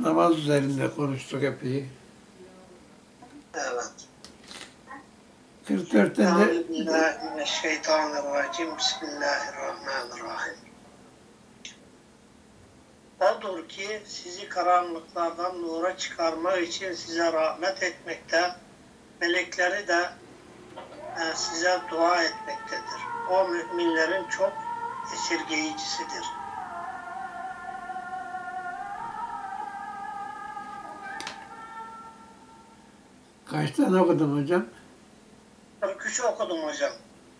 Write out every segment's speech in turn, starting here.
Namaz üzerinde konuştuk epey. Evet. 44'te de Euzubillahimineşşeytanirracim. Bismillahirrahmanirrahim. Odur ki sizi karanlıklardan nura çıkarmak için size rahmet etmekte, melekleri de size dua etmektedir. O müminlerin çok esirgeyicisidir. kaç tane okudum hocam? 43 okudum hocam.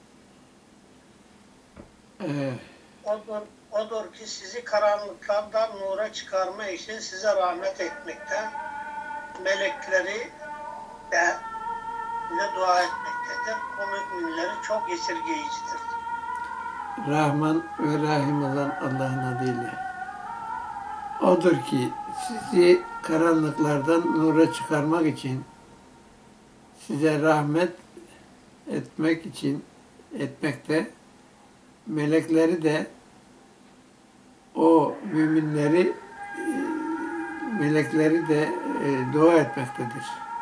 Odur ki sizi karanlıklardan nura çıkarma için size rahmet etmekte, melekleri de size dua etmektedir. O müminleri çok esirgeyicidir. Rahman ve Rahim olan Allah'ın adıyla. Odur ki sizi karanlıklardan nura çıkarmak için, size rahmet etmekte, melekleri de o müminleri dua etmektedir.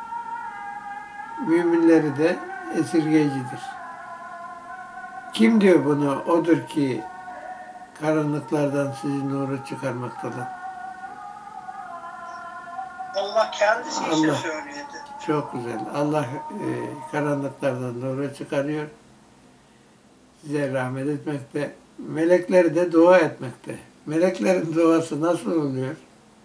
Müminleri de esirgeyicidir. Kim diyor bunu? Odur ki karanlıklardan sizi nuru çıkarmaktadır. Allah kendisi için söyledi. Çok güzel. Allah karanlıklardan nuru çıkarıyor. Size rahmet etmekte. Melekleri de dua etmekte. Meleklerin duası nasıl oluyor?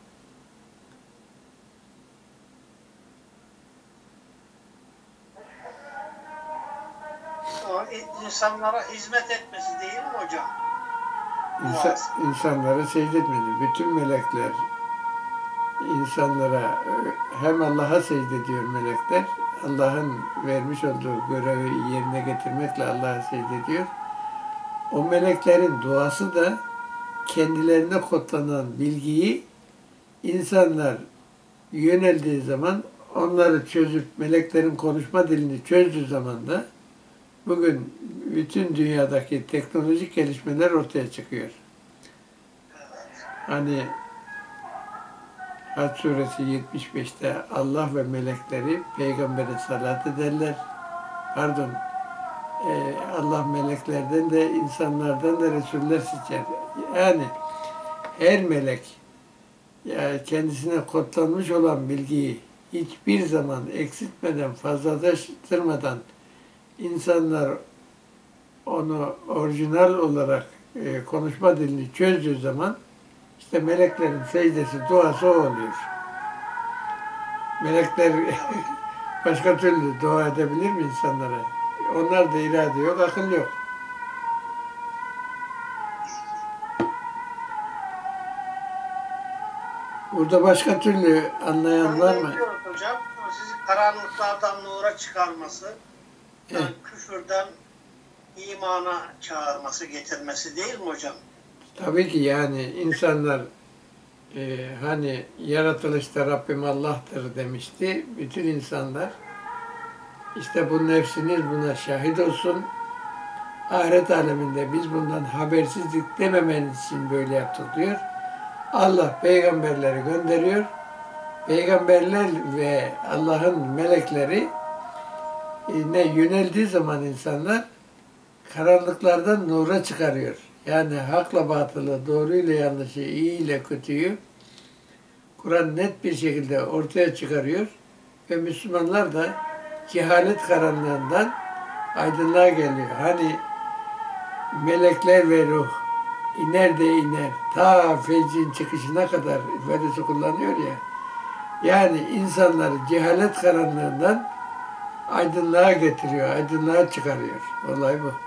O insanlara hizmet etmesi değil mi hocam? İnsanlara secde etmedi. Bütün melekler insanlara hem Allah'a secde ediyor melekler. Allah'ın vermiş olduğu görevi yerine getirmekle Allah'a secde ediyor. O meleklerin duası da kendilerine kodlanan bilgiyi insanlar yöneldiği zaman onları çözüp meleklerin konuşma dilini çözdüğü zaman da bugün bütün dünyadaki teknolojik gelişmeler ortaya çıkıyor. Hani Hac suresi 75'te Allah ve melekleri peygambere salat ederler. Allah meleklerden de insanlardan da resuller seçer. Yani her melek kendisine kodlanmış olan bilgiyi hiçbir zaman eksiltmeden, fazlalaştırmadan insanlar onu orijinal olarak konuşma dilini çözdüğü zaman işte meleklerin secdesi, duası o oluyor. Melekler başka türlü dua edebilir mi insanlara? Onlar da irade yok, akıl yok. Burada başka türlü anlayan var mı? Hocam, sizi karanlıklardan nura çıkarması, küfürden imana çağırması, getirmesi değil mi hocam? Tabii ki yani insanlar hani yaratılışta Rabbim Allah'tır demişti. Bütün insanlar işte bu nefsiniz buna şahit olsun. Ahiret aleminde biz bundan habersizlik dememeniz için böyle yaptık diyor. Allah peygamberleri gönderiyor. Peygamberler ve Allah'ın melekleri yöneldiği zaman insanlar karanlıklardan nura çıkarıyor. Yani hakla batılı, doğruyla yanlışı, iyi ile kötüyü Kur'an net bir şekilde ortaya çıkarıyor ve Müslümanlar da cehalet karanlığından aydınlığa geliyor. Hani melekler ve ruh iner de iner, ta fecrin çıkışına kadar ifadesi kullanıyor ya. Yani insanları cehalet karanlığından aydınlığa getiriyor, aydınlığa çıkarıyor. Olay bu.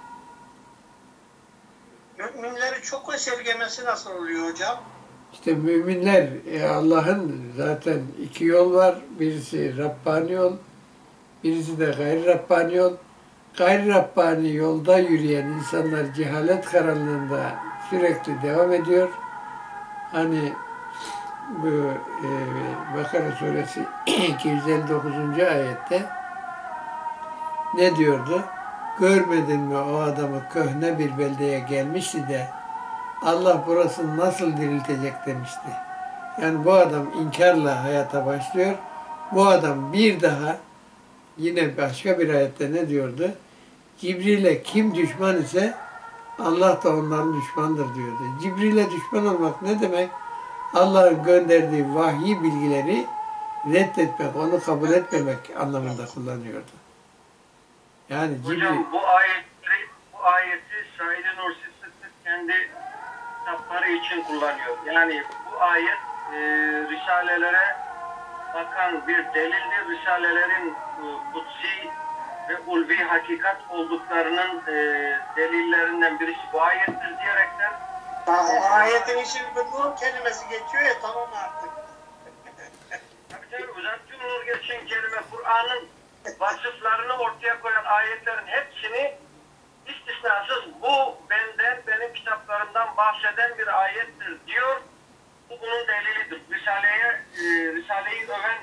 Müminleri çok esirgemesi nasıl oluyor hocam? İşte müminler, Allah'ın zaten iki yol var. Birisi Rabbani yol, birisi de gayri Rabbani yol. Gayri Rabbani yolda yürüyen insanlar cehalet karanlığında sürekli devam ediyor. Hani bu Bakara suresi 259. ayette ne diyordu? Görmedin mi o adamı köhne bir beldeye gelmişti de Allah burasını nasıl diriltecek demişti. Yani bu adam inkarla hayata başlıyor. Bu adam bir daha yine başka bir ayette ne diyordu? Cibril'e kim düşman ise Allah da onların düşmandır diyordu. Cibril'e düşman olmak ne demek? Allah'ın gönderdiği vahyi bilgileri reddetmek, onu kabul etmemek anlamında kullanıyordu. Yani Cibril... Hocam bu ayeti Said Nursi Sıddık kendi kitapları için kullanıyor. Yani bu ayet risalelere bakan bir delildir. Risalelerin kutsi ve ulvi hakikat olduklarının delillerinden birisi bu ayettir diyerekten Ayetin için nur kelimesi geçiyor ya, tamam artık. tabii uzattığım nur geçen kelime Kur'an'ın vasıflarını ortaya koyan ayetlerin hepsini istisnasız bu benden, benim kitaplarımdan bahseden bir ayettir diyor. Bu bunun delilidir. Risale'yi öven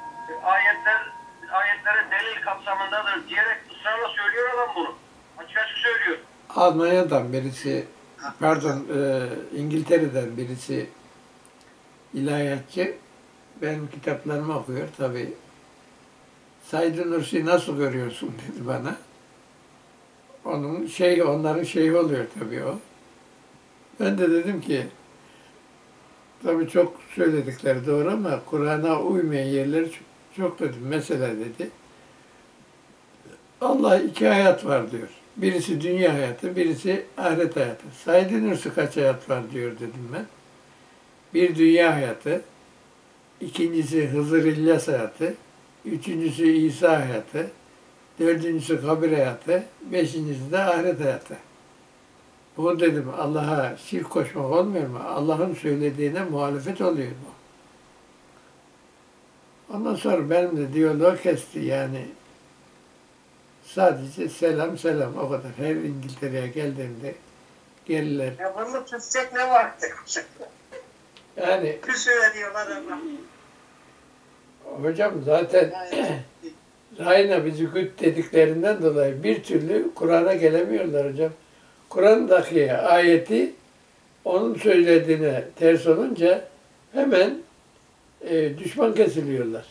ayetlere delil kapsamındadır diyerek ısrarla söylüyor adam bunu. Açık açık söylüyor. Almanya'dan birisi, pardon İngiltere'den birisi ilahiyatçı benim kitaplarımı okuyor tabii. Said Nursi'yi nasıl görüyorsun dedi bana. Onların şeyhi oluyor tabii o. Ben de dedim ki tabii çok söyledikleri doğru ama Kur'an'a uymayan yerler çok dedim. Mesela dedi Allah iki hayat var diyor. Birisi dünya hayatı, birisi ahiret hayatı. Said Nursi kaç hayat var diyor dedim ben. Bir dünya hayatı, ikincisi Hızır İlyas hayatı, üçüncüsü İsa hayatı, dördüncüsü kabir hayatı, beşincisi de ahiret hayatı. Bu dedim Allah'a şirk koşmak olmuyor mu? Allah'ın söylediğine muhalefet oluyor bu. Ondan sonra benim de diyaloğu kesti yani. Sadece selam selam o kadar. Her İngiltere'ye geldiğimde gelirler. Ya bunu tutacak ne var? Yani Küsü veriyorlar ama. hocam zaten Rayna bizi güt dediklerinden dolayı bir türlü Kur'an'a gelemiyorlar hocam. Kur'an'daki ayeti onun söylediğine ters olunca hemen düşman kesiliyorlar.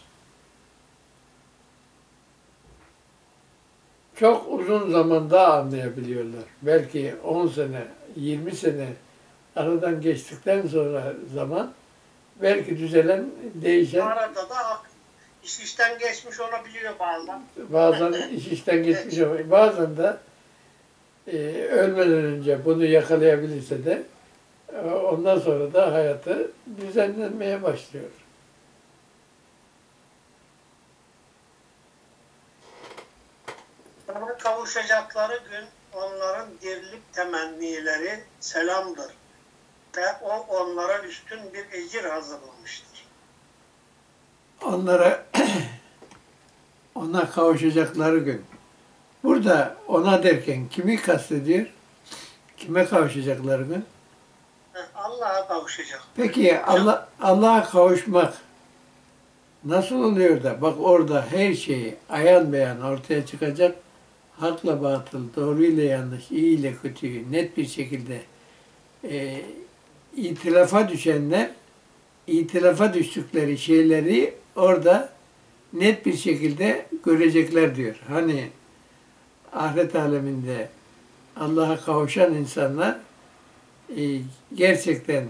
Çok uzun zaman daha anlayabiliyorlar. Belki 10 sene, 20 sene aradan geçtikten sonra zaman belki düzelen, değişen... Bu arada da iş işten geçmiş olabiliyor bazen. Bazen iş işten geçmiş ama bazen de ölmeden önce bunu yakalayabilirse de ondan sonra da hayatı düzenlenmeye başlıyor. Sana kavuşacakları gün onların dirilip temennileri selamdır. Ve o onlara üstün bir ecir hazırlamıştır. Ona kavuşacakları gün. Burada ona derken kimi kastediyor? Kime kavuşacakları gün? Allah'a kavuşacak. Peki Allah'a kavuşmak nasıl oluyor da bak orada her şeyi ayan beyan ortaya çıkacak. Hakla batıl, doğru ile yanlış, iyi ile kötüyü net bir şekilde itilafa düşenler, itilafa düştükleri şeyleri orada net bir şekilde görecekler diyor. Hani ahiret aleminde Allah'a kavuşan insanlar gerçekten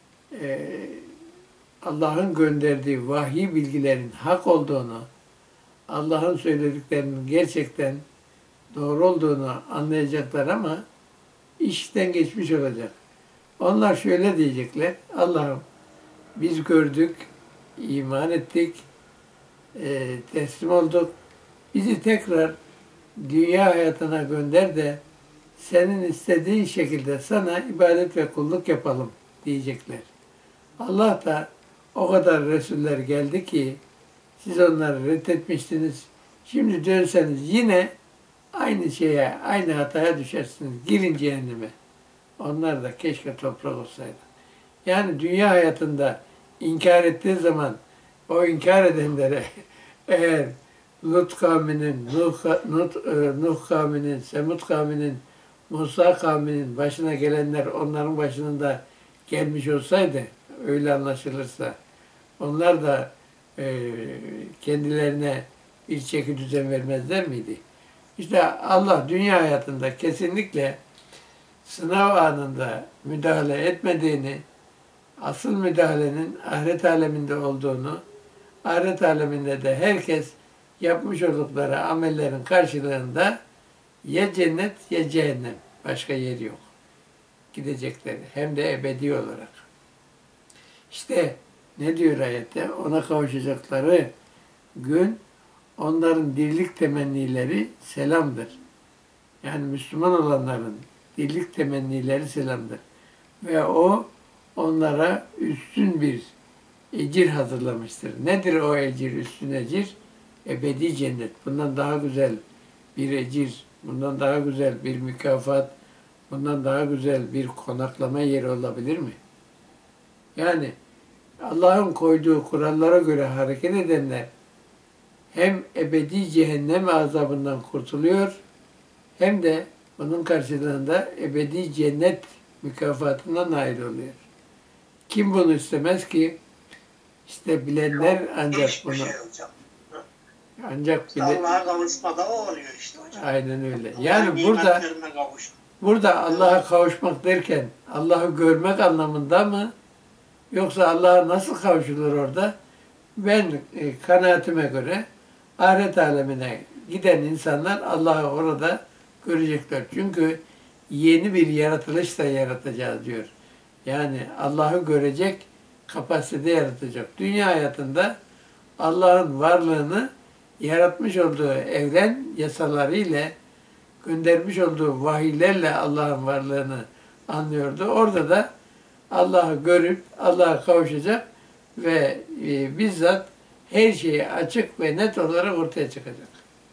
Allah'ın gönderdiği vahiy bilgilerin hak olduğunu, Allah'ın söylediklerinin gerçekten doğru olduğunu anlayacaklar ama işten geçmiş olacak. Onlar şöyle diyecekler, Allah'ım biz gördük, iman ettik, teslim olduk. Bizi tekrar dünya hayatına gönder de senin istediğin şekilde sana ibadet ve kulluk yapalım diyecekler. Allah da o kadar Resuller geldi ki siz onları reddetmiştiniz. Şimdi dönseniz yine aynı şeye, aynı hataya düşersiniz. Girin cehenneme. Onlar da keşke toprak olsaydı. Yani dünya hayatında inkar ettiği zaman o inkar edenlere eğer Lut kavminin, Nuh kavminin, Semud kavminin, Musa kavminin başına gelenler onların başında gelmiş olsaydı öyle anlaşılırsa onlar da kendilerine bir çeki düzen vermezler miydi? İşte Allah dünya hayatında kesinlikle sınav anında müdahale etmediğini, asıl müdahalenin ahiret aleminde olduğunu, ahiret aleminde de herkes yapmış oldukları amellerin karşılığında ya cennet ya cehennem. Başka yer yok. Gidecekleri. Hem de ebedi olarak. İşte ne diyor ayette? Ona kavuşacakları gün onların dirlik temennileri selamdır. Yani Müslüman olanların dirlik temennileri selamdır. Ve o onlara üstün bir ecir hazırlamıştır. Nedir o ecir, üstün ecir? Ebedi cennet. Bundan daha güzel bir ecir, bundan daha güzel bir mükafat, bundan daha güzel bir konaklama yeri olabilir mi? Yani Allah'ın koyduğu kurallara göre hareket edenler hem ebedi cehennem azabından kurtuluyor hem de onun karşılığında ebedi cennet mükafatına nail oluyor. Kim bunu istemez ki? İşte bilenler ancak Hiçbir bunu şey hocam. ancak bile Allah'a kavuşmada o oluyor işte hocam. aynen öyle. Allah'ın Yani nimetlerine kavuşmak. burada Allah'a kavuşmak derken Allah'ı görmek anlamında mı? Yoksa Allah'a nasıl kavuşulur orada? Ben kanaatime göre ahiret alemine giden insanlar Allah'ı orada görecekler. Çünkü yeni bir yaratılış da yaratacağız diyor. Yani Allah'ı görecek kapasite yaratacak. Dünya hayatında Allah'ın varlığını yaratmış olduğu evren yasalarıyla, göndermiş olduğu vahiylerle Allah'ın varlığını anlıyordu. Orada da Allah'ı görüp Allah'a kavuşacak ve bizzat her şeyi açık ve net olarak ortaya çıkacak.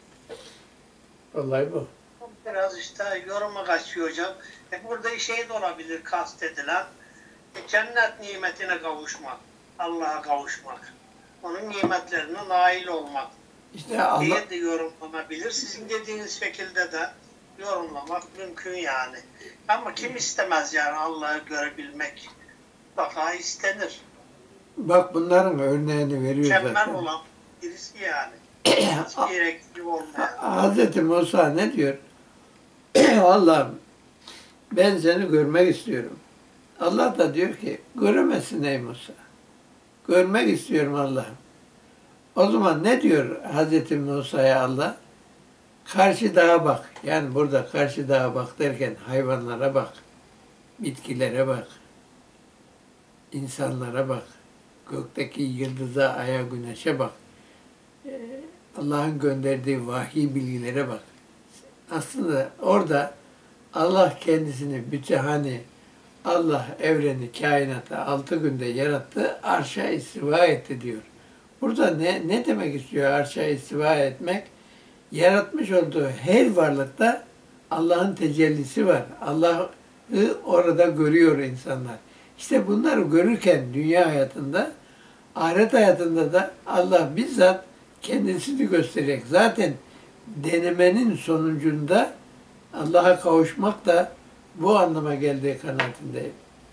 Olay bu. Biraz işte yoruma kaçıyor hocam. Burada şey de olabilir kastedilen. Cennet nimetine kavuşmak. Allah'a kavuşmak. Onun nimetlerine nail olmak. İşte Allah, diye de yorumlanabilir. Sizin dediğiniz şekilde de yorumlamak mümkün yani. Ama kim istemez yani Allah'ı görebilmek? Mutlaka istenir. bak bunların örneğini veriyor Mükemmel zaten. olan birisi yani. Hiçbir eksik olmayan. Hazreti Musa ne diyor? Allah'ım ben seni görmek istiyorum. Allah da diyor ki göremezsin ey Musa. Görmek istiyorum Allah'ım. O zaman ne diyor Hazreti Musa'ya Allah? Karşı dağa bak. Yani burada karşı dağa bak derken hayvanlara bak. Bitkilere bak. İnsanlara bak. Gökteki yıldıza, aya, güneşe bak. Allah'ın gönderdiği vahiy bilgilere bak. Aslında orada Allah kendisini hani Allah evreni, kainatı 6 günde yarattı, arşa istiva etti diyor. Burada ne demek istiyor arşa istiva etmek? Yaratmış olduğu her varlıkta Allah'ın tecellisi var. Allah'ı orada görüyor insanlar. İşte bunları görürken dünya hayatında, ahiret hayatında da Allah bizzat kendisini gösterecek. Zaten denemenin sonucunda Allah'a kavuşmak da bu anlama geldiği kanaatindeyim.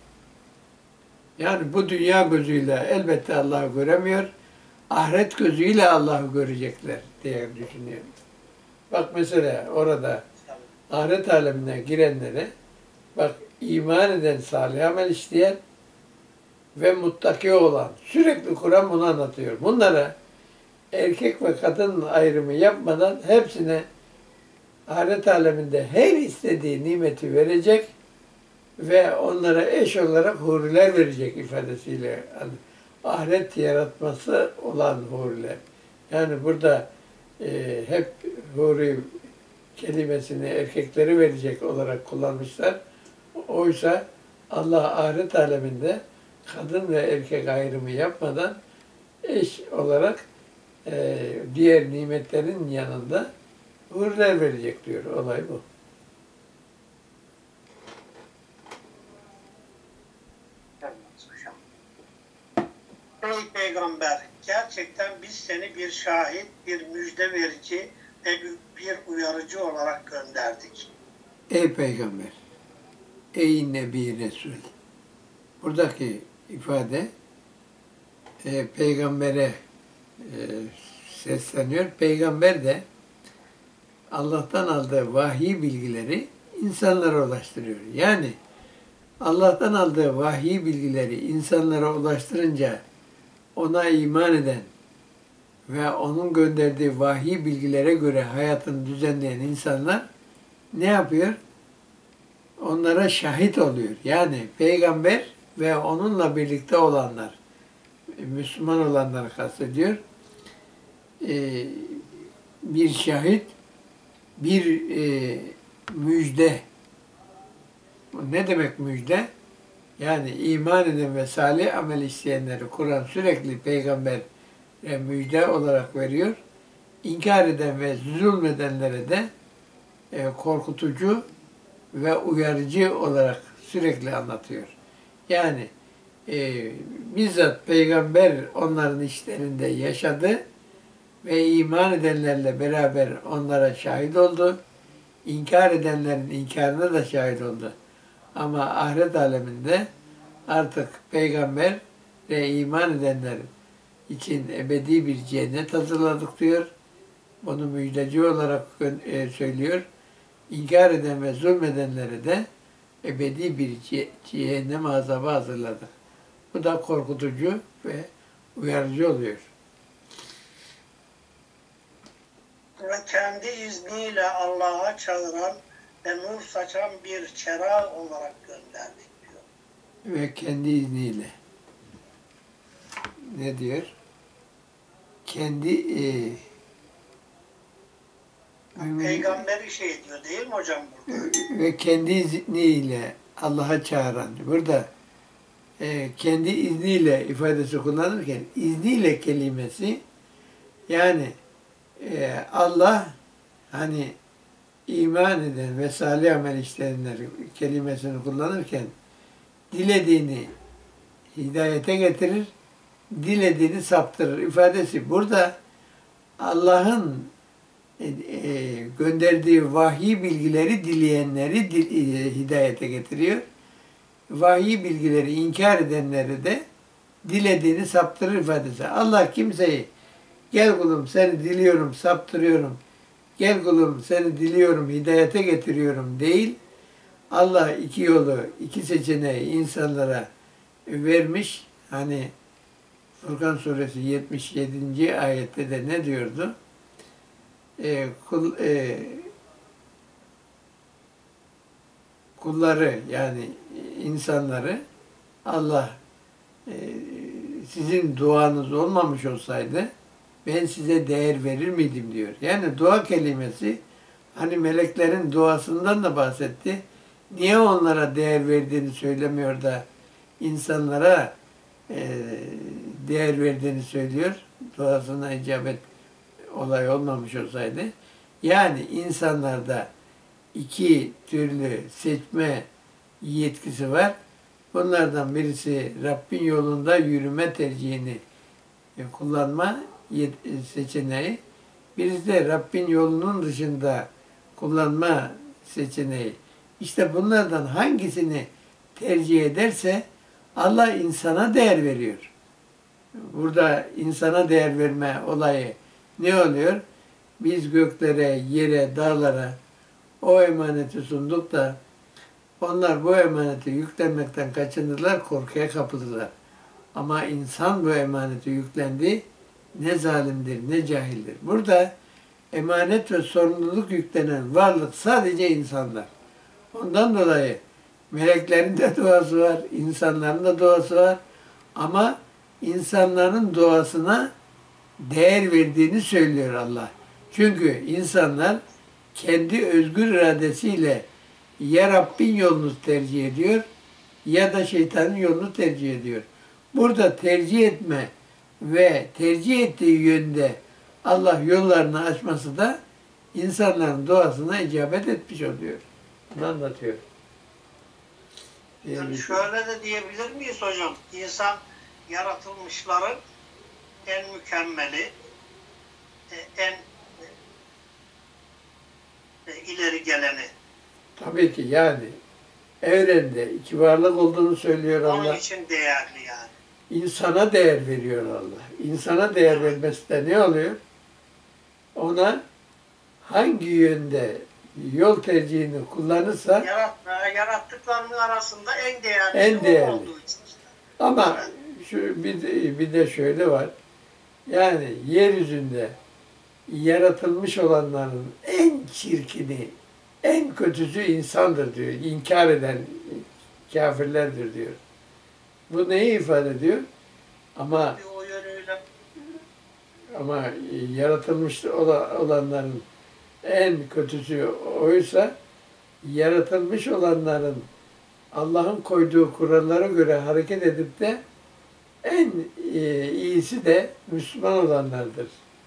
Yani bu dünya gözüyle elbette Allah'ı göremiyor, ahiret gözüyle Allah'ı görecekler diye düşünüyorum. Bak mesela orada ahiret alemine girenlere, bak iman eden, salih amel işleyen ve muttaki olan, sürekli Kur'an bunu anlatıyor. Bunlara erkek ve kadın ayrımı yapmadan hepsine ahiret aleminde her istediği nimeti verecek ve onlara eş olarak huriler verecek ifadesiyle. Yani ahiret yaratması olan huriler. Yani burada hep huri kelimesini erkekleri verecek olarak kullanmışlar. Oysa Allah ahiret aleminde kadın ve erkek ayrımı yapmadan eş olarak diğer nimetlerin yanında huriler verecek diyor. Olay bu. Ey peygamber, gerçekten biz seni bir şahit, bir müjde verici ve bir uyarıcı olarak gönderdik. Ey peygamber, ey nebi resul. Buradaki ifade peygambere sesleniyor. Peygamber de Allah'tan aldığı vahiy bilgileri insanlara ulaştırıyor. Yani Allah'tan aldığı vahiy bilgileri insanlara ulaştırınca ona iman eden ve onun gönderdiği vahiy bilgilere göre hayatını düzenleyen insanlar ne yapıyor? Onlara şahit oluyor. Yani peygamber ve onunla birlikte olanlar, Müslüman olanları kastediyor. Bir şahit, bir müjde. Ne demek müjde? Yani iman eden ve salih amel işleyenleri Kur'an sürekli peygambere müjde olarak veriyor. İnkar eden ve zulmedenlere de korkutucu ve uyarıcı olarak sürekli anlatıyor. Yani bizzat peygamber onların işlerinde yaşadı ve iman edenlerle beraber onlara şahit oldu. İnkar edenlerin inkarına da şahit oldu. Ama ahiret aleminde artık peygamber ve iman edenler için ebedi bir cennet hazırladık diyor. Bunu müjdeci olarak söylüyor. İnkar eden ve zulmedenlere de ebedi bir cehennem azabı hazırladık. Bu da korkutucu ve uyarıcı oluyor. Ve kendi izniyle Allah'a çağıran ve nur saçan bir çırağı olarak gönderdik diyor. Ve kendi izniyle. Ne diyor? Kendi Peygamberi şey diyor değil mi hocam burada? ve kendi izniyle Allah'a çağıran. Burada kendi izniyle ifadesi kullanırken izniyle kelimesi yani Allah hani iman eden ve salih amel işleyenler kelimesini kullanırken dilediğini hidayete getirir, dilediğini saptırır ifadesi. Burada Allah'ın gönderdiği vahiy bilgileri dileyenleri hidayete getiriyor. Vahiy bilgileri inkar edenleri de dilediğini saptırır ifadesi. Allah kimseyi gel kulum seni diliyorum, saptırıyorum, gel kulum seni diliyorum, hidayete getiriyorum değil. Allah iki yolu, iki seçeneği insanlara vermiş. Hani Furkan suresi 77. ayette de ne diyordu? Kulları yani insanları Allah sizin duanız olmamış olsaydı ben size değer verir miydim diyor. Yani dua kelimesi hani meleklerin duasından da bahsetti. Niye onlara değer verdiğini söylemiyor da insanlara değer verdiğini söylüyor. Duasına icabet olay olmamış olsaydı. Yani insanlarda iki türlü seçme yetkisi var. Bunlardan birisi Rabbin yolunda yürüme tercihini kullanma seçeneği. Birisi de Rabbin yolunun dışında kullanma seçeneği. İşte bunlardan hangisini tercih ederse Allah insana değer veriyor. Burada insana değer verme olayı ne oluyor? Biz göklere, yere, dağlara o emaneti sunduk da onlar bu emaneti yüklenmekten kaçındılar, korkuya kapıldılar. Ama insan bu emaneti yüklendi, ne zalimdir, ne cahildir. Burada emanet ve sorumluluk yüklenen varlık sadece insanlar. Ondan dolayı meleklerin de duası var, insanların da duası var. Ama insanların duasına değer verdiğini söylüyor Allah. Çünkü insanlar kendi özgür iradesiyle ya Rabbin yolunu tercih ediyor ya da şeytanın yolunu tercih ediyor. Burada tercih etme ve tercih ettiği yönde Allah yollarını açması da insanların duasına icabet etmiş oluyor. Bunu anlatıyor. Yani şöyle de diyebilir miyiz hocam? İnsan yaratılmışların en mükemmeli, en ileri geleni. Tabii ki yani evrende iki varlık olduğunu söylüyor Onun Allah. için değerli yani. İnsana değer veriyor Allah. İnsana değer vermesi de ne oluyor? Ona hangi yönde yol tercihini kullanırsa Yarattıklarının arasında en değerli en değerli. olduğu için işte. Ama bir de şöyle var. Yani yeryüzünde yaratılmış olanların en çirkini, en kötüsü insandır diyor. İnkar eden kafirlerdir diyor. Bu neyi ifade ediyor? Ama O yönüyle yaratılmış olanların en kötüsü oysa yaratılmış olanların Allah'ın koyduğu kurallara göre hareket edip de en iyisi de Müslüman olanlardır.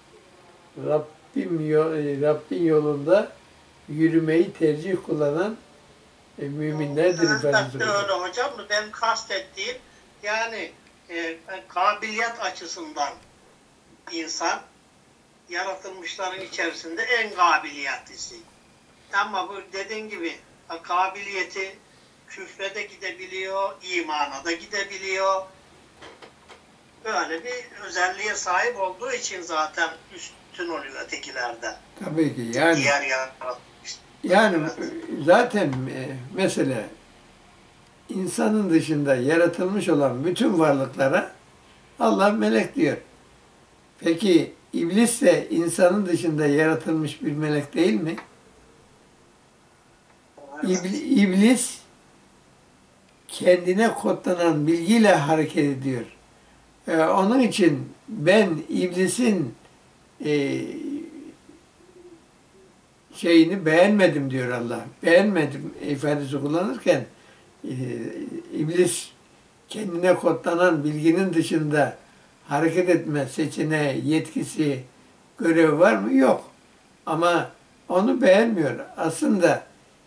Rabbin yolunda yürümeyi tercih kullanan müminlerdir ifadesi. elbette öyle hocam. Benim kastettiğim yani kabiliyet açısından insan yaratılmışların içerisinde en kabiliyetlisi. Ama bu dediğin gibi kabiliyeti küfre de gidebiliyor, imana da gidebiliyor. Böyle bir özelliğe sahip olduğu için zaten üstün oluyor ötekilerde. Tabii ki yani. Diğer yaratılmış. Yani Evet. zaten mesela insanın dışında yaratılmış olan bütün varlıklara Allah melek diyor. Peki iblis de insanın dışında yaratılmış bir melek değil mi? İblis kendine kodlanan bilgiyle hareket ediyor. Onun için ben iblisin şeyini beğenmedim diyor Allah. Beğenmedim ifadesi kullanırken iblis kendine kodlanan bilginin dışında hareket etme seçeneği, yetkisi, görevi var mı? Yok. Ama onu beğenmiyor. Aslında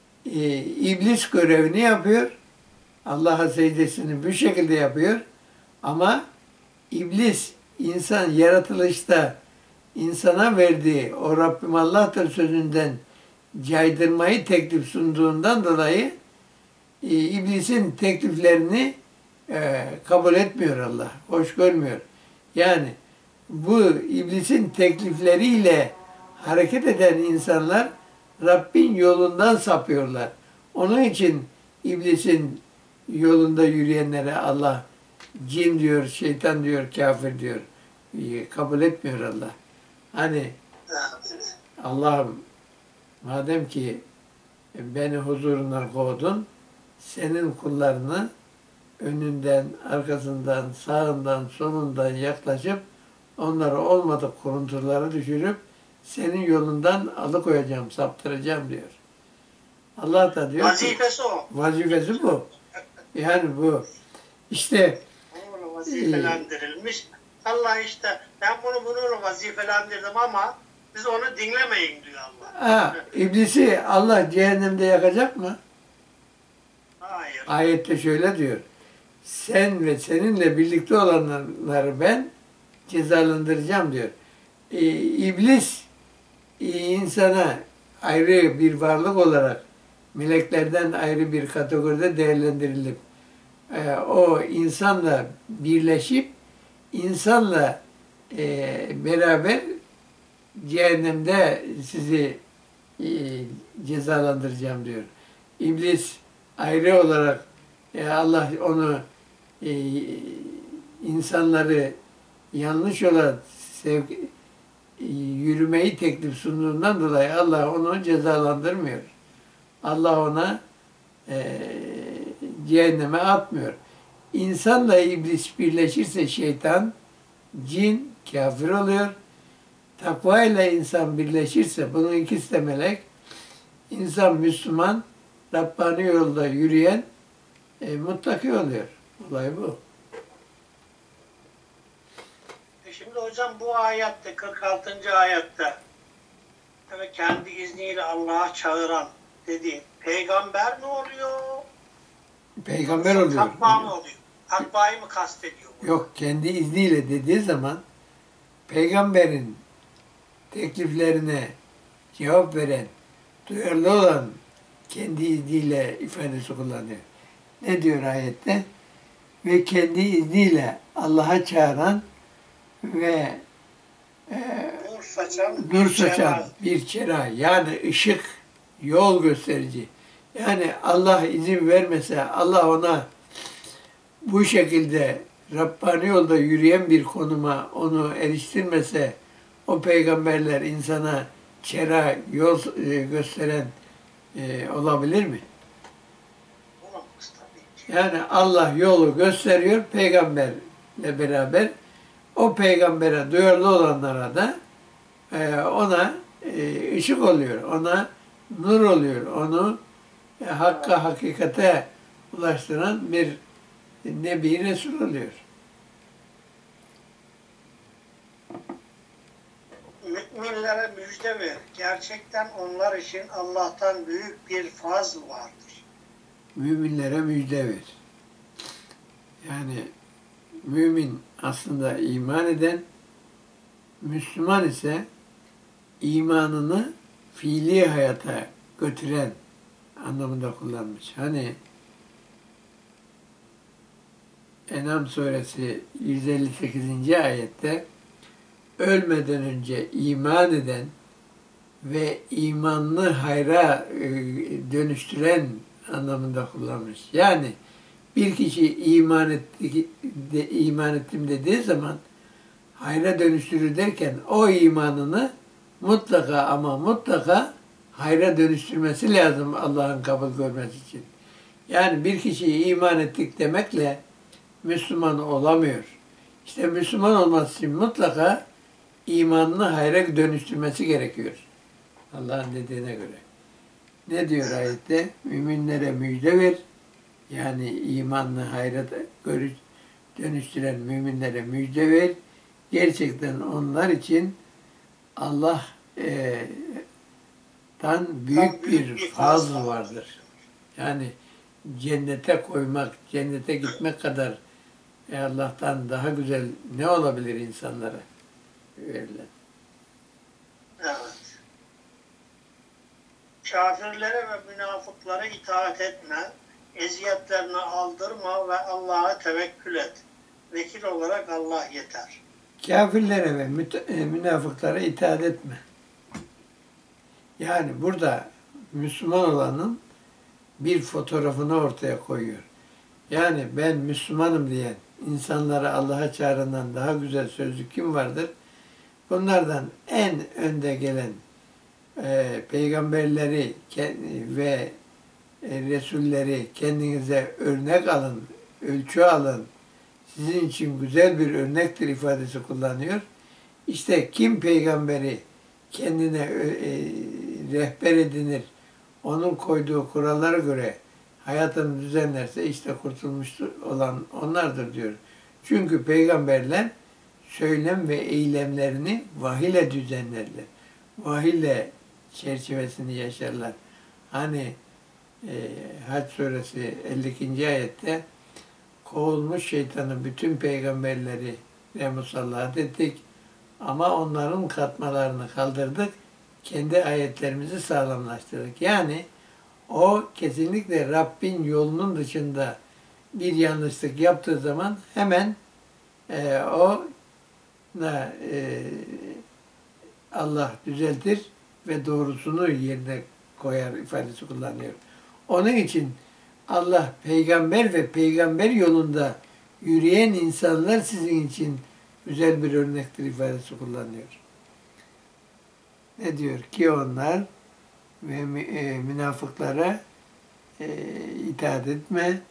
iblis görevini yapıyor. Allah'a secdesini bu şekilde yapıyor. Ama iblis insan yaratılışta insana verdiği o Rabbim Allah'tır sözünden caydırmayı teklif sunduğundan dolayı iblisin tekliflerini kabul etmiyor Allah. Hoş görmüyor. Yani bu iblisin teklifleriyle hareket eden insanlar Rabbin yolundan sapıyorlar. Onun için iblisin yolunda yürüyenlere Allah cin diyor, şeytan diyor, kafir diyor. Kabul etmiyor Allah. Hani Allah'ım madem ki beni huzuruna kovdun, senin kullarını önünden, arkasından, sağından, solundan yaklaşıp onları olmadık kuruntulara düşürüp senin yolundan alıkoyacağım, saptıracağım diyor. Allah da diyor Vazifesi o. vazifesi bu. Yani bu. İşte Onunla vazifelendirilmiş. Allah işte ben bunu vazifelendirdim ama biz onu dinlemeyin diyor Allah. İblisi Allah cehennemde yakacak mı? Hayır. Ayette şöyle diyor. Sen ve seninle birlikte olanları ben cezalandıracağım diyor. İblis insana ayrı bir varlık olarak meleklerden ayrı bir kategoride değerlendirilip o insanla birleşip insanla beraber cehennemde sizi cezalandıracağım diyor. İblis ayrı olarak Allah onu insanları yanlış yola yürümeyi teklif sunduğundan dolayı Allah onu cezalandırmıyor. Allah ona cehenneme atmıyor. İnsanla iblis birleşirse şeytan, cin kafir oluyor. Takva ile insan birleşirse, bunun ikisi de melek, insan Müslüman, Rabbani yolda yürüyen muttaki oluyor. Olay bu. Şimdi hocam bu ayette 46. ayette evet, kendi izniyle Allah'a çağıran dedi. Peygamber mi oluyor? Peygamber oluyor. Takva mı oluyor? Takvayı mı kastediyor? Yok, kendi izniyle dediği zaman peygamberin tekliflerine cevap veren, duyarlı olan kendi izniyle ifadesi kullanıyor. Ne diyor ayette? Ve kendi izniyle Allah'a çağıran ve nur saçan bir çera, yani ışık, yol gösterici. Yani Allah izin vermese, Allah ona bu şekilde Rabbani yolda yürüyen bir konuma onu eriştirmese, o peygamberler insana çera, yol gösteren olabilir mi? Olamaz tabii ki. Yani Allah yolu gösteriyor peygamberle beraber. O peygambere duyarlı olanlara da ona ışık oluyor, ona nur oluyor, onu hakka, hakikate ulaştıran bir Nebi Resul oluyor. Müminlere müjde ver. Gerçekten onlar için Allah'tan büyük bir fazl vardır. Müminlere müjde ver. Yani mümin aslında iman eden, Müslüman ise imanını fiili hayata götüren anlamında kullanmış. Hani En'am suresi 158. ayette ölmeden önce iman eden ve imanını hayra dönüştüren anlamında kullanmış. Yani bir kişi iman ettim dediği zaman hayra dönüştürür derken o imanını mutlaka ama mutlaka hayra dönüştürmesi lazım Allah'ın kabul görmesi için. Yani bir kişiyi iman ettik demekle Müslüman olamıyor. İşte Müslüman olması için mutlaka imanını hayra dönüştürmesi gerekiyor. Allah'ın dediğine göre. Ne diyor ayette? Müminlere müjde ver. Yani imanını hayra dönüştüren müminlere müjde ver. Gerçekten onlar için Allah'tan büyük bir fazl vardır. Yani cennete koymak, cennete gitmek kadar Allah'tan daha güzel ne olabilir insanlara verilen? Evet. Kafirlere ve münafıklara itaat etme, eziyetlerini aldırma ve Allah'a tevekkül et. Vekil olarak Allah yeter. Kafirlere ve münafıklara itaat etme. Yani burada Müslüman olanın bir fotoğrafını ortaya koyuyor. Yani ben Müslümanım diyen insanlara Allah'a çağırandan daha güzel sözlü kim vardır? Bunlardan en önde gelen peygamberleri ve Resulleri kendinize örnek alın, ölçü alın, sizin için güzel bir örnektir ifadesi kullanıyor. İşte kim peygamberi kendine rehber edinir, onun koyduğu kurallara göre hayatını düzenlerse işte kurtulmuş olan onlardır diyor. Çünkü peygamberler söylem ve eylemlerini vahiyle düzenlerler. Vahiyle çerçevesini yaşarlar. Hani Hac suresi 52. ayette kovulmuş şeytanın bütün peygamberleri ve musallat ettik ama onların katmalarını kaldırdık, kendi ayetlerimizi sağlamlaştırdık. Yani o kesinlikle Rabbin yolunun dışında bir yanlışlık yaptığı zaman hemen Allah düzeltir ve doğrusunu yerine koyar ifadesi kullanıyor. Onun için Allah peygamber ve peygamber yolunda yürüyen insanlar sizin için güzel bir örnektir ifadesi kullanıyor. Ne diyor ki onlar ve münafıklara itaat etme,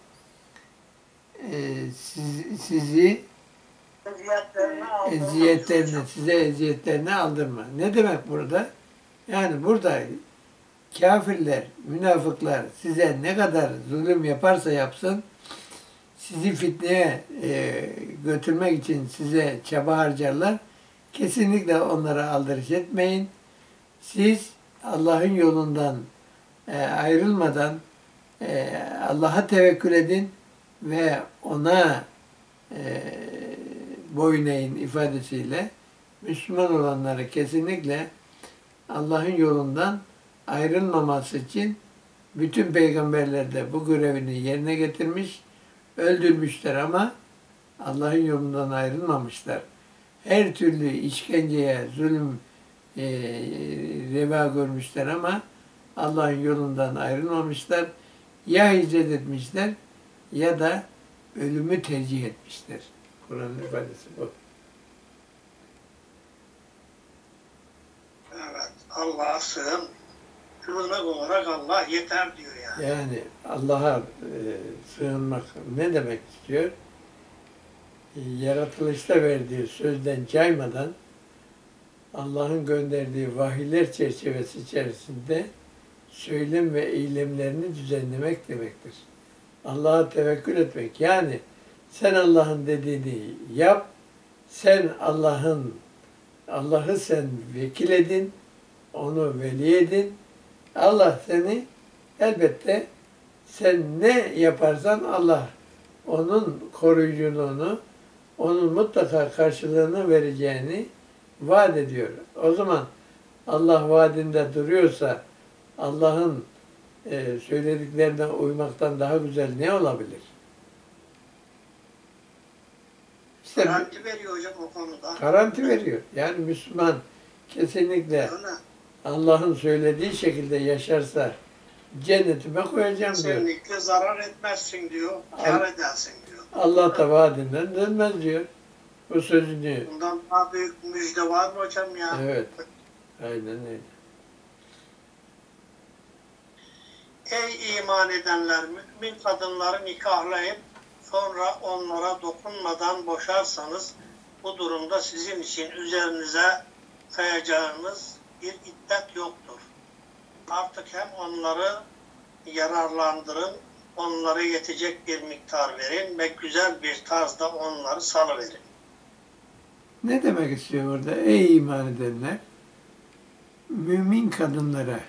sizi size eziyetlerini aldırma. Ne demek burada? Yani burada kafirler, münafıklar size ne kadar zulüm yaparsa yapsın, sizi fitneye götürmek için size çaba harcarlar. Kesinlikle onlara aldırış etmeyin. Siz Allah'ın yolundan ayrılmadan Allah'a tevekkül edin ve ona boyun eğin ifadesiyle Müslüman olanları kesinlikle Allah'ın yolundan ayrılmaması için Bütün peygamberler de bu görevini yerine getirmiş, öldürmüşler ama Allah'ın yolundan ayrılmamışlar. Her türlü işkenceye, zulüm reva görmüşler ama Allah'ın yolundan ayrılmamışlar. Ya hicret etmişler ya da ölümü tercih etmişler. Kur'an'ın ifadesi bu. Evet, Allah'a sığın. Sığınmak olarak Allah yeter diyor yani. Yani Allah'a sığınmak ne demek istiyor? Yaratılışta verdiği sözden caymadan Allah'ın gönderdiği vahiyler çerçevesi içerisinde söylem ve eylemlerini düzenlemek demektir. Allah'a tevekkül etmek. Yani sen Allah'ın dediğini yap, sen Allah'ı sen vekil edin, onu veli edin. Allah seni elbette sen ne yaparsan Allah onun koruyuculuğunu, onun mutlaka karşılığını vereceğini vaat ediyor. O zaman Allah vaadinde duruyorsa Allah'ın söylediklerine uymaktan daha güzel ne olabilir? İşte Garanti veriyor hocam o konuda. garanti veriyor. Yani Müslüman kesinlikle Öyle. Allah'ın söylediği şekilde yaşarsa cennetime koyacağım diyor. Kesinlikle zarar etmezsin diyor, kâr edersin diyor. Allah da vaadinden dönmez diyor. Bu sözünü. Bundan daha büyük müjde var mı hocam ya? Evet. Aynen öyle. Ey iman edenler, mümin kadınları nikahlayıp sonra onlara dokunmadan boşarsanız bu durumda sizin için üzerinize sayacağınız bir iddet yoktur. Artık hem onları yararlandırın, onlara yetecek bir miktar verin ve güzel bir tarzda onları salıverin. Ne demek istiyor burada? Ey iman edenler, mümin kadınlara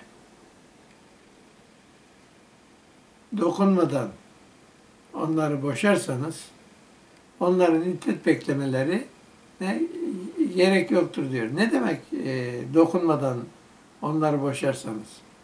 dokunmadan onları boşarsanız onların iddet beklemeleri gerek yoktur diyor. Ne demek dokunmadan onları boşarsanız?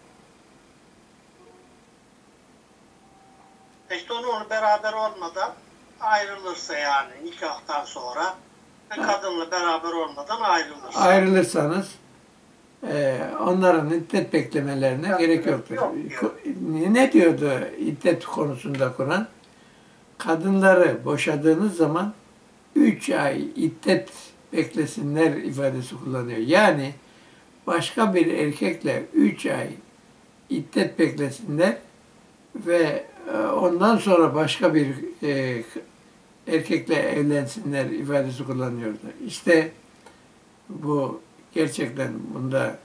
İşte onu beraber olmadan ayrılırsa yani nikahtan sonra kadınla beraber olmadan ayrılırsa. Ayrılırsanız onların iddet beklemelerine gerek yoktur. Yok. Ne diyordu iddet konusunda Kur'an? Kadınları boşadığınız zaman 3 ay iddet beklesinler ifadesi kullanıyor. Yani başka bir erkekle 3 ay iddet beklesinler ve ondan sonra başka bir erkekle evlensinler ifadesi kullanıyordu. İşte bu gerçekten bunda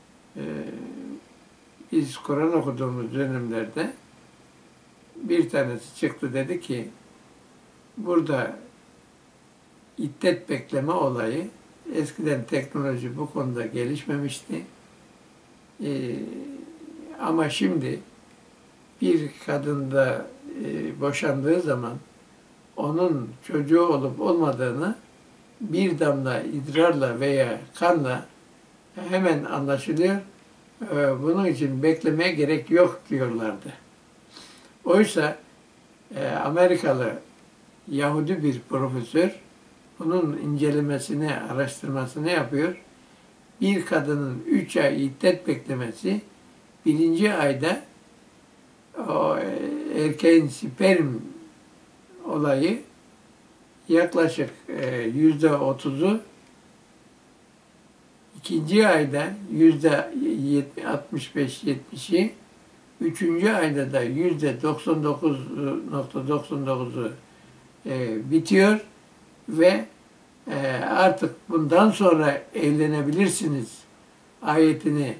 biz Kur'an okuduğumuz dönemlerde bir tanesi çıktı dedi ki burada iddet bekleme olayı eskiden teknoloji bu konuda gelişmemişti. Ama şimdi bir kadın da boşandığı zaman onun çocuğu olup olmadığını bir damla idrarla veya kanla hemen anlaşılıyor. Bunun için beklemeye gerek yok diyorlardı. Oysa Amerikalı Yahudi bir profesör bunun incelemesini, araştırmasını yapıyor. Bir kadının 3 ay iddet beklemesi 1. ayda o erkeğin sperm olayı yaklaşık %30'u, 2. ayda %65-70'i, 3. ayda da %99.99'u bitiyor ve artık bundan sonra evlenebilirsiniz ayetini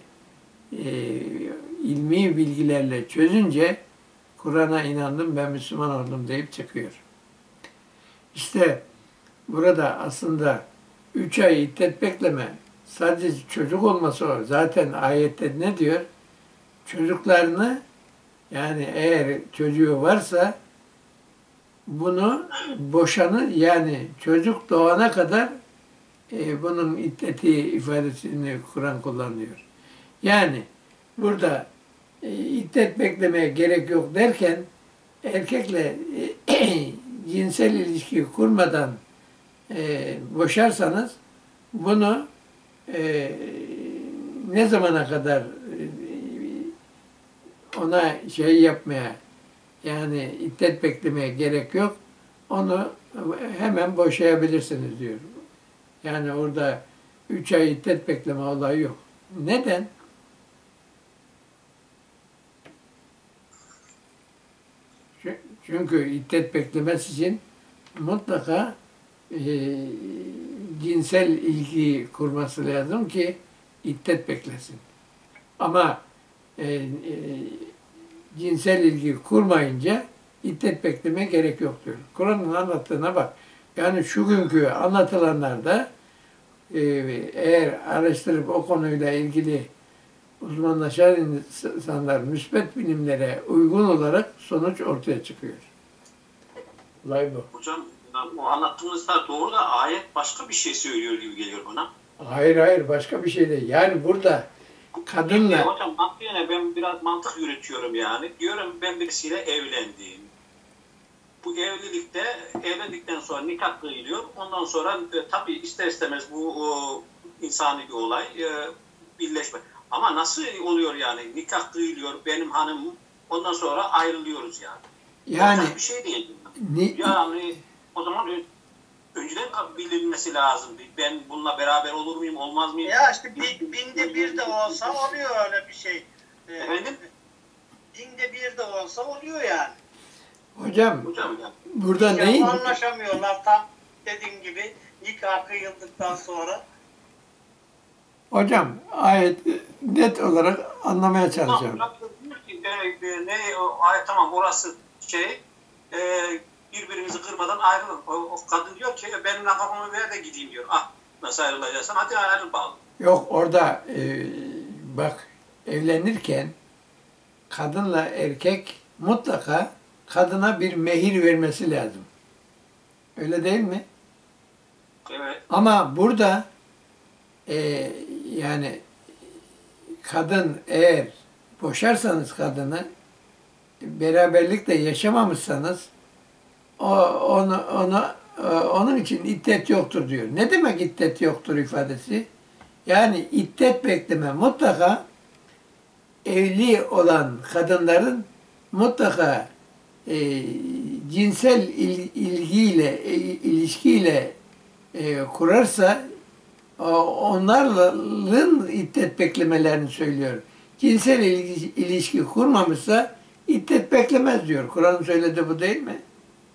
ilmi bilgilerle çözünce Kur'an'a inandım, ben Müslüman oldum deyip çıkıyor. İşte burada aslında 3 ay iddet bekleme, sadece çocuk olması o. Zaten ayette ne diyor? Çocuklarını, yani eğer çocuğu varsa bunu boşanı, yani çocuk doğana kadar bunun iddeti ifadesini Kur'an kullanıyor. Yani burada iddet beklemeye gerek yok derken erkekle cinsel ilişki kurmadan boşarsanız bunu ne zamana kadar ona şey yapmaya, yani iddet beklemeye gerek yok. Onu hemen boşayabilirsiniz diyor. Yani orada 3 ay iddet bekleme olayı yok. Neden? Çünkü iddet beklemesi için mutlaka cinsel ilgi kurması lazım ki iddet beklesin. Ama cinsel ilgi kurmayınca iddet bekleme gerek yok diyor. Kur'an'ın anlattığına bak. Yani şu günkü anlatılanlarda eğer araştırıp o konuyla ilgili uzmanlaşan insanlar müsbet bilimlere uygun olarak sonuç ortaya çıkıyor. Olay bu. Hocam o anlattığınızda doğru da ayet başka bir şey söylüyor gibi geliyor bana. Hayır başka bir şey değil. Yani burada kadınla... Hocam mantığına ben biraz mantık yürütüyorum yani. Diyorum ben birisiyle evlendim. Bu evlendikten sonra nikah kıyılıyor. Ondan sonra tabii ister istemez bu insani bir olay birleşme. Ama nasıl oluyor yani? Nikah kıyılıyor benim hanımım. Ondan sonra ayrılıyoruz yani. Yani bir şey değil. Yani o zaman önceden bilinmesi lazım. Ben bununla beraber olur muyum, olmaz mıyım? Ya işte binde bir de olsa oluyor öyle bir şey. Efendim? Binde bir de olsa oluyor yani. hocam Ya. burada Ya neyin? anlaşamıyorlar tam dediğim gibi nikah kıyıldıktan sonra. Hocam ayet net olarak anlamaya çalışacağım. Tamam orası birbirimizi kırmadan ayrılın. O kadın diyor ki benim nafakımı ver de gideyim diyor. Ah nasıl ayrılacaksan hadi ayrıl bağlı. Yok orada bak evlenirken kadınla erkek mutlaka kadına bir mehir vermesi lazım. Öyle değil mi? Evet. Ama burada yani kadın eğer boşarsanız kadını beraberlikte yaşamamışsanız onun için iddet yoktur diyor. Ne demek iddet yoktur ifadesi? Yani iddet bekleme mutlaka evli olan kadınların mutlaka cinsel ilişkiyle kurarsa onların iddet beklemelerini söylüyor. Cinsel ilişki kurmamışsa iddet beklemez diyor. Kur'an'ın söylediği bu değil mi?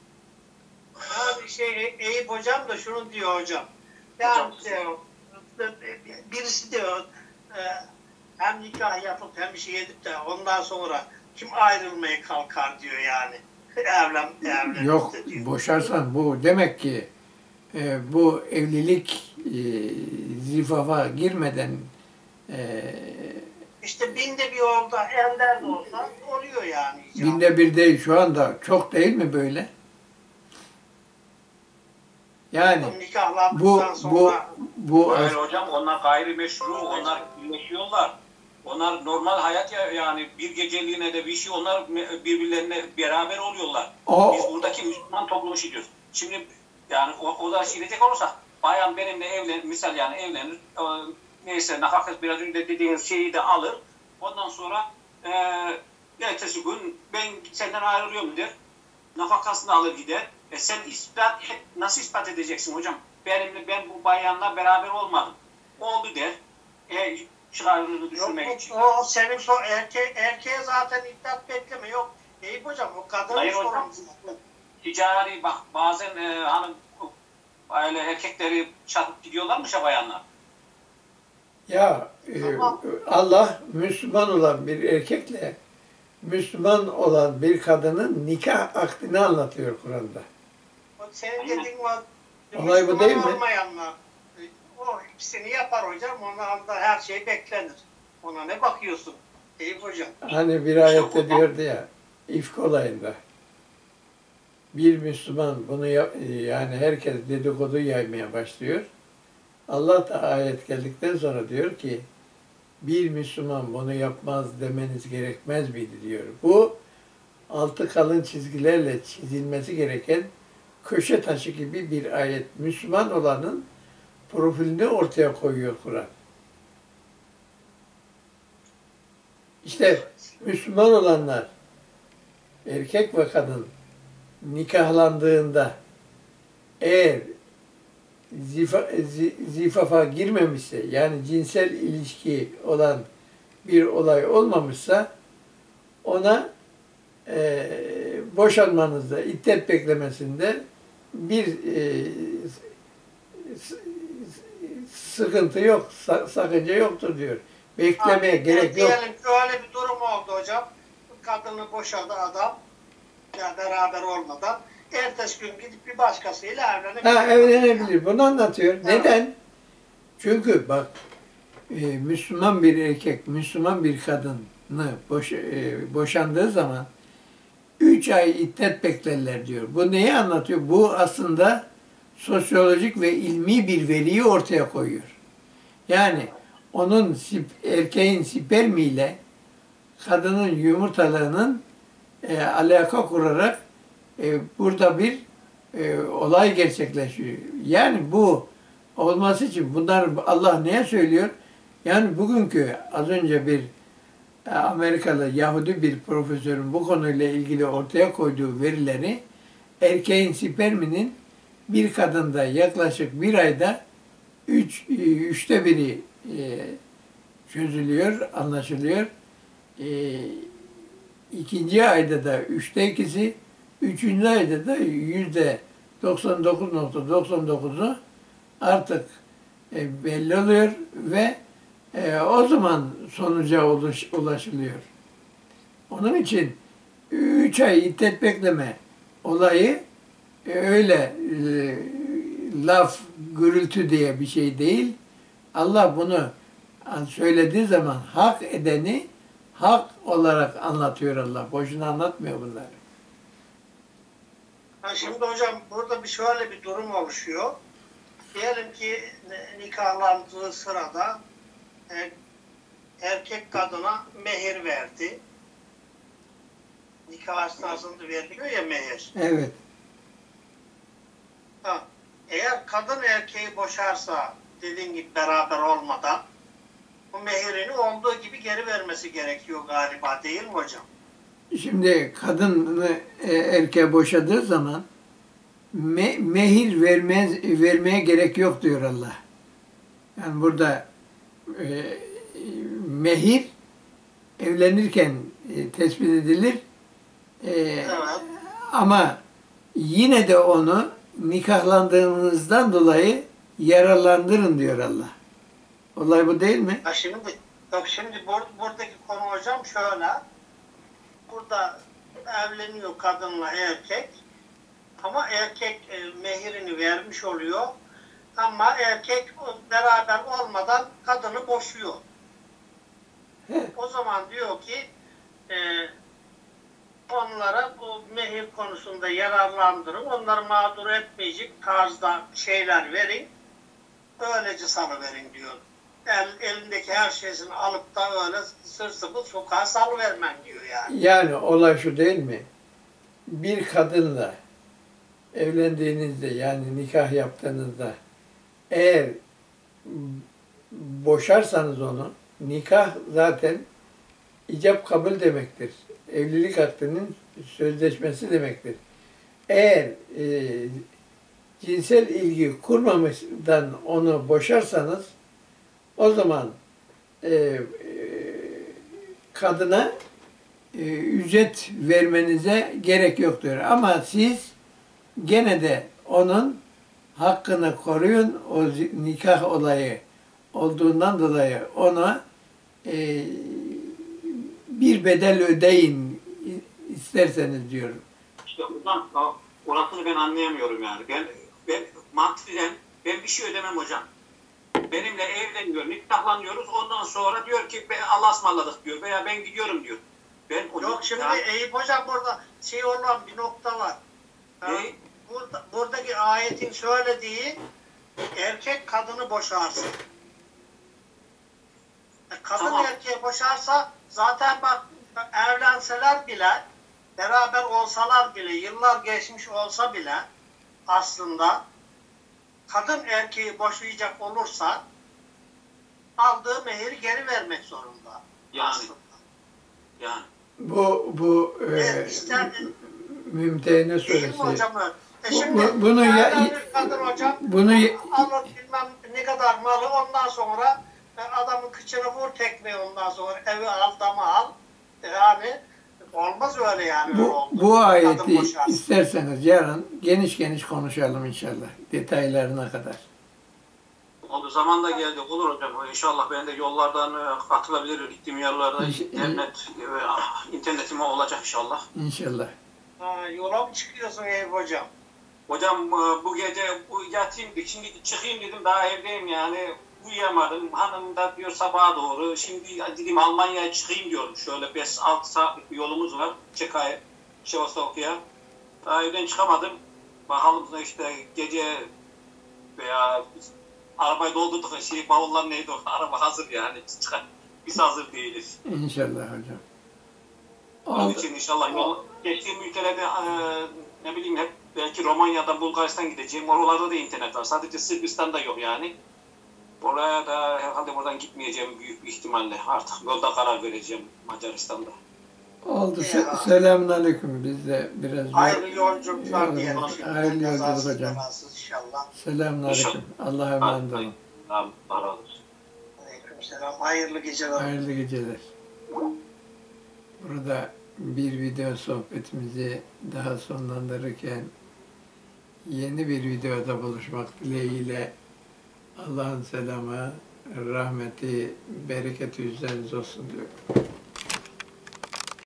Eyüp hocam da şunu diyor hocam. Yani birisi diyor hem nikah yapıp hem bir şey edip de ondan sonra kim ayrılmaya kalkar diyor yani. Evlen Yok diyor. boşarsan bu demek ki bu evlilik zifafa girmeden İşte binde bir oldu, ender de olsa oluyor yani. binde bir değil şu anda çok değil mi böyle? Yani bu Hayır hocam onlar gayrimeşru, onlar birleşiyorlar. Onlar normal hayat yani bir geceliğine de bir şey onlar birbirlerine beraber oluyorlar. Biz buradaki Müslüman toplumu şey diyoruz. Şimdi yani o da şey diyecek olursa bayan benimle evlenir neyse nafaka biraz önce dediğiniz şeyi de alır. Ondan sonra ertesi gün ben senden ayrılıyorum der. Nafakasını alır gider. Sen nasıl ispat edeceksin hocam? Ben bu bayanla beraber olmadım. Oldu der. Çıkarını düşünmek için. O senin erkeğe zaten iddet bekleme yok. Eyüp hocam o kadının sorumlusu. Ticari bak bazen hanım öyle erkekleri çatıp gidiyorlarmış ya bayanlar. Ya Allah Müslüman olan bir erkekle Müslüman olan bir kadının nikah akdini anlatıyor Kur'an'da. Senin dediğin olay bu değil mi? Olmayanlar, o ikisini yapar hocam. Onlarda her şey beklenir. Ona ne bakıyorsun Eyüp hocam? Hani bir ayette diyordu ya İfk olayında bir Müslüman bunu yani herkes dedikodu yaymaya başlıyor. Allah da ayet geldikten sonra diyor ki bir Müslüman bunu yapmaz demeniz gerekmez miydi diyor. Bu altı kalın çizgilerle çizilmesi gereken köşe taşı gibi bir ayet. Müslüman olanın profilini ortaya koyuyor Kur'an. İşte Müslüman olanlar, erkek ve kadın nikahlandığında eğer zifafa girmemişse, yani cinsel ilişki olan bir olay olmamışsa, ona boşanmanızda, iddet beklemesinde bir sıkıntı yok, sakınca yoktur diyor. Beklemeye gerek yok. Diyelim ki öyle bir durum oldu hocam. Kadını boşadı adam, ya beraber olmadan. Ertesi gün gidip bir başkasıyla evlenebilir. Ha, evlenebilir. Bunu anlatıyor. Evet. Neden? Çünkü bak, Müslüman bir erkek, Müslüman bir kadını boşandığı zaman 3 ay iddet beklerler diyor. Bu neyi anlatıyor? Bu aslında sosyolojik ve ilmi bir veriyi ortaya koyuyor. Yani onun erkeğin spermiyle kadının yumurtalığının alaka kurarak burada bir olay gerçekleşiyor. Yani bu olması için bunlar Allah neye söylüyor? Yani bugünkü az önce bir Amerikalı Yahudi bir profesörün bu konuyla ilgili ortaya koyduğu verileri erkeğin sperminin bir kadında yaklaşık bir ayda üçte biri çözülüyor, anlaşılıyor. İkinci ayda da 2/3, üçüncü ayda da %99.99'u artık belli oluyor ve o zaman sonuca ulaşılıyor. Onun için 3 ay iddet bekleme olayı öyle laf, gürültü diye bir şey değil. Allah bunu söylediği zaman hak edeni hak olarak anlatıyor Allah. Boşuna anlatmıyor bunları. Şimdi hocam burada şöyle bir durum oluşuyor. Diyelim ki nikahlandığı sırada erkek kadına mehir verdi. Nikah esnasında veriliyor ya mehir. Evet. Ha, eğer kadın erkeği boşarsa dediğim gibi beraber olmadan bu mehirini olduğu gibi geri vermesi gerekiyor galiba, değil mi hocam? Şimdi kadını erkeğe boşadığı zaman mehir vermeye gerek yok diyor Allah. Yani burada mehir evlenirken tespit edilir. Evet. Ama yine de onu nikahlandığınızdan dolayı yararlandırın diyor Allah. Olay bu değil mi? Ha şimdi buradaki konu hocam şöyle. Burada evleniyor kadınla erkek. Ama erkek mehirini vermiş oluyor. Ama erkek beraber olmadan kadını boşuyor. O zaman diyor ki onlara bu mehir konusunda yararlandırın. Onları mağdur etmeyecek tarzda şeyler verin. Öylece salıverin diyor. Elindeki her şeyini alıp da öyle sırsıpı sokağa salıvermem diyor yani. Yani olay şu değil mi? Bir kadınla evlendiğinizde, yani nikah yaptığınızda eğer boşarsanız onu, nikah zaten icap kabul demektir. Evlilik akdinin sözleşmesi demektir. Eğer cinsel ilgi kurmamıştan onu boşarsanız o zaman kadına ücret vermenize gerek yoktur. Ama siz gene de onun hakkını koruyun. O nikah olayı olduğundan dolayı ona bir bedel ödeyin isterseniz diyorum. İşte orasını ben anlayamıyorum yani. Ben mantıken bir şey ödemem hocam. Benimle evleniyor, nikahlanıyoruz. Ondan sonra diyor ki Allah'a ısmarladık diyor veya ben gidiyorum diyor. Yok şimdi Eyüp hocam burada olan bir nokta var. Yani buradaki ayetin söylediği erkek kadını boşarsın. Kadın Tamam. erkeği boşarsa zaten bak evlenseler bile, beraber olsalar bile, yıllar geçmiş olsa bile aslında kadın erkeği boşayacak olursa aldığı mehiri geri vermek zorunda. Yani. Aslında. Yani. Bu İster Mümtehine değil mi suresi. hocam? Şimdi Bunu evlenmiş kadın hocam bunu alır bilmem ne kadar malı, ondan sonra adamın kıçını vur tekmeyi, ondan sonra evi al, damı al. Yani olmaz öyle yani. bu ayeti Kadın boşarsın. isterseniz yarın geniş geniş konuşalım inşallah. Detaylarına kadar. O zaman da geldi. Olur hocam. İnşallah ben de yollardan katılabilirim. Gittiğim yerlerde internetim olacak inşallah. İnşallah. Ha, yola mı çıkıyorsun Eyüp hocam? Hocam bu gece yatayım, şimdi çıkayım dedim, daha evdeyim yani, uyuyamadım. Hanım da diyor sabaha doğru, şimdi dedim Almanya'ya çıkayım diyorum. Şöyle 5-6 saatlik bir yolumuz var Çekoslovakya. Daha evden çıkamadım. Bakalım işte gece veya arabayı doldurduk, bavullar neydi, araba hazır yani. Biz hazır değiliz. İnşallah hocam. Onun için inşallah geçtiğim ülkelerde ne bileyim hep belki Romanya'dan Bulgaristan gideceğim. Oralarda da internet var. Sadece Sırbistan'da yok yani. Oraya da herhalde buradan gitmeyeceğim büyük bir ihtimalle. Artık yolda karar vereceğim Macaristan'da. Oldu. Selamünaleyküm. Biz de biraz Hayırlı yolculuklar diyelim. Hayırlı yolculuk hocam. İnşallah. Selamünaleyküm. Allah'a emanet olun. Allah razı olsun. Aleykümselam. Hayırlı geceler. Hayırlı geceler. Burada bir video sohbetimizi daha sonlandırırken yeni bir videoda buluşmak dileğiyle Allah'ın selamı, rahmeti, bereketi üzerinize olsun diyorum.